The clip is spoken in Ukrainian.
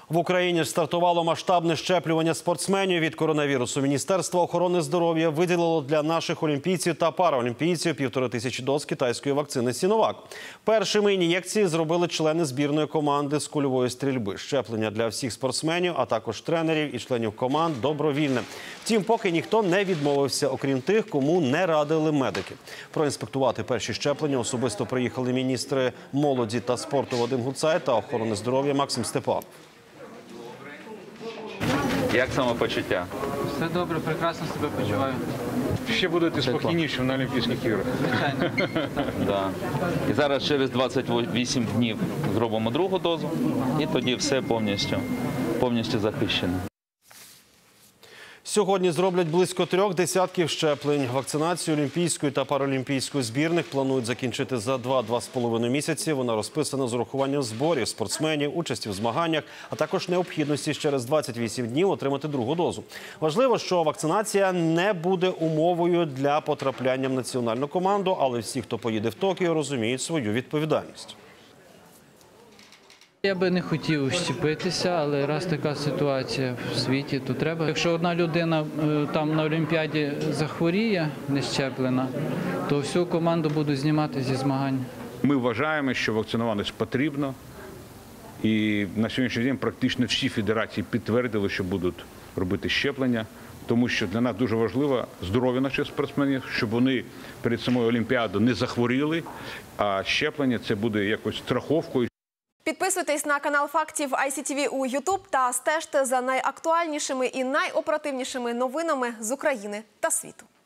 В Україні стартувало масштабне щеплювання спортсменів від коронавірусу. Міністерство охорони здоров'я виділило для наших олімпійців та параолімпійців 1500 доз китайської вакцини «Сіновак». Першими ін'єкції зробили члени збірної команди з кульової стрільби. Щеплення для всіх спортсменів, а також тренерів і членів команд добровільне. Втім, поки ніхто не відмовився, окрім тих, кому не радили медики. Проінспектувати перші щеплення особисто приїхали міністри молоді та спорту Вадим Гуцай та охорони здоров'я Максим Степанов. Як самопочуття? Все добре, прекрасно себе почуваю. Ще будете спокійнішим на Олімпійських іграх. Звичайно. Да. І зараз через 28 днів зробимо другу дозу, і тоді все повністю захищено. Сьогодні зроблять близько 3 десятків щеплень. Вакцинацію олімпійської та паралімпійської збірних планують закінчити за 2–2,5 місяці. Вона розписана з урахуванням зборів спортсменів, участі в змаганнях, а також необхідності через 28 днів отримати другу дозу. Важливо, що вакцинація не буде умовою для потрапляння в національну команду, але всі, хто поїде в Токіо, розуміють свою відповідальність. Я би не хотів щепитися, але раз така ситуація в світі, то треба. Якщо одна людина там на Олімпіаді захворіє, не щеплена, то всю команду будуть знімати зі змагань. Ми вважаємо, що вакцинуватись потрібно. І на сьогоднішній день практично всі федерації підтвердили, що будуть робити щеплення. Тому що для нас дуже важливо здоров'я наших спортсменів, щоб вони перед самою Олімпіадою не захворіли, а щеплення – це буде якось страховкою. Підписуйтесь на канал фактів ICTV у YouTube та стежте за найактуальнішими і найоперативнішими новинами з України та світу.